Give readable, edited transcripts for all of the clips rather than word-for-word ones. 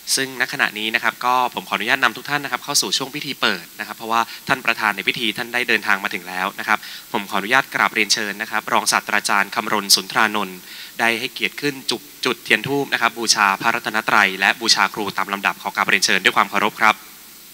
ซึ่งณขณะนี้นะครับก็ผมขออนุญาตนำทุกท่านนะครับเข้าสู่ช่วงพิธีเปิดนะครับเพราะว่าท่านประธานในพิธีท่านได้เดินทางมาถึงแล้วนะครับผมขออนุญาตกราบเรียนเชิญนะครับรองศาสตราจารย์คำรณสุนทรานนท์ได้ให้เกียรติขึ้นจุดเทียนธูปนะครับบูชาพระรัตนตรัยและบูชาครูตามลำดับขอกราบเรียนเชิญด้วยความเคารพครับ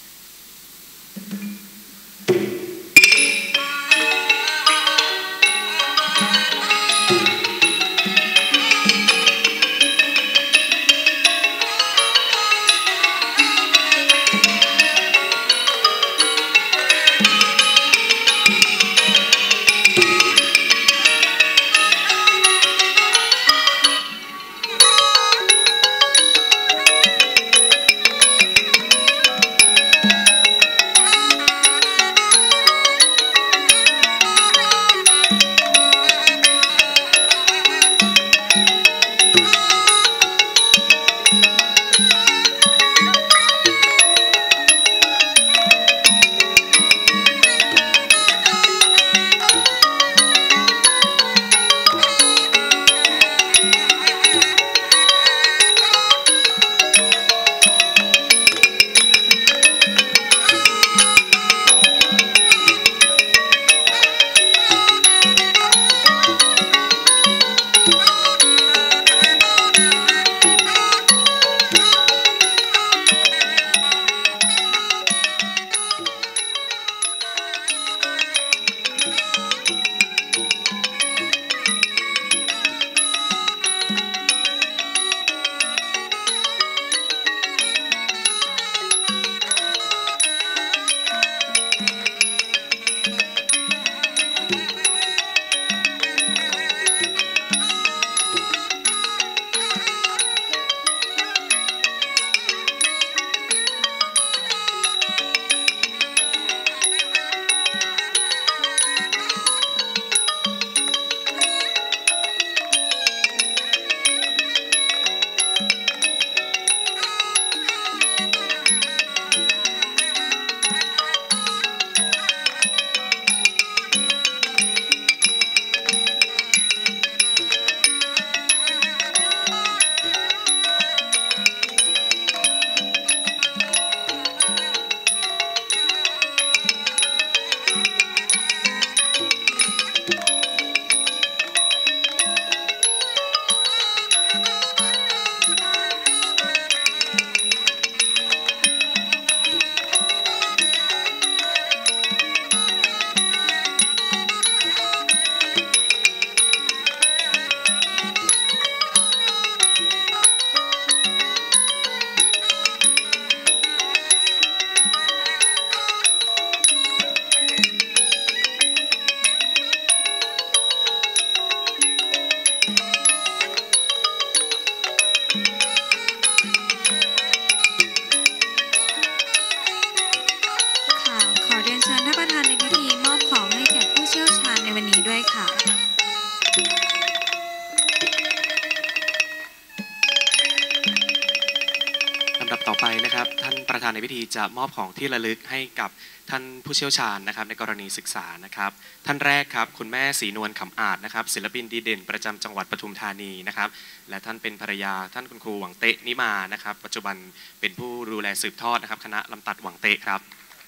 ในพิธีจะมอบของที่ระลึกให้กับท่านผู้เชี่ยวชาญนะครับในกรณีศึกษานะครับท่านแรกครับคุณแม่ศรีนวลขำอาจนะครับศิลปินดีเด่นประจำจังหวัดปทุมธานีนะครับและท่านเป็นภรรยาท่านคุณครูหวังเตะนิมานะครับปัจจุบันเป็นผู้ดูแลสืบทอดนะครับคณะลำตัดหวังเตะครับ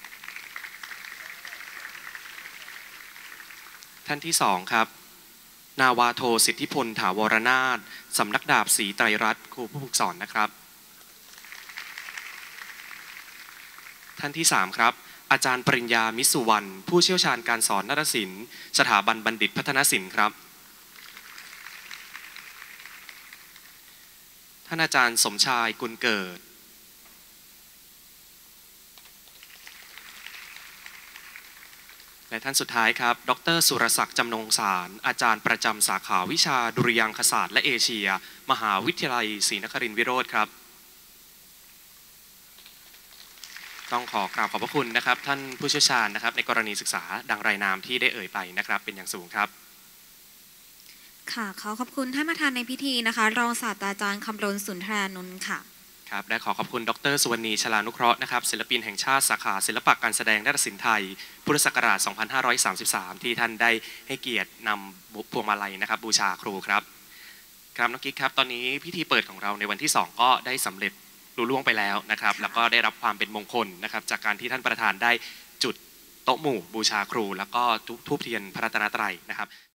ท่านที่สองครับนาวาโทสิทธิพลถาวรนาถสำนักดาบศรีไตรรัตน์ครูผู้ฝึกสอนนะครับท่านที่3ครับอาจารย์ปริญญามิสุวรรณผู้เชี่ยวชาญการสอนนาฏศิลป์สถาบันบัณฑิตพัฒนศิลป์ครับท่านอาจารย์สมชายกุลเกิดและท่านสุดท้ายครับดร.สุรศักดิ์จำนงสารอาจารย์ประจำสาขาวิชาดุริยางคศาสตร์และเอเชียมหาวิทยาลัยศรีนครินทรวิโรธครับต้องขอกราบขอบพระคุณนะครับท่านผู้เชี่ยวชาญนะครับในกรณีศึกษาดังรายนามที่ได้เอ่ยไปนะครับเป็นอย่างสูงครับค่ะขอบคุณท่านประธานในพิธีนะคะรองศาสตราจารย์คำรณสุนทรานนท์ค่ะครับและขอบคุณดร.สุวรรณีชลานุเคราะห์นะครับศิลปินแห่งชาติสาขาศิลปะการแสดงนาฏศิลป์ไทยพุทธศักราช 2533 ที่ท่านได้ให้เกียรตินำพวงมาลัยนะครับบูชาครูครับครับน้องกิ๊กครับตอนนี้พิธีเปิดของเราในวันที่2ก็ได้สำเร็จลุล่วงไปแล้วนะครับค่ะแล้วก็ได้รับความเป็นมงคลนะครับจากการที่ท่านประธานได้จุดโต๊ะหมู่บูชาครู แล้วก็ธูปเทียนพระรัตนตรัยนะครับ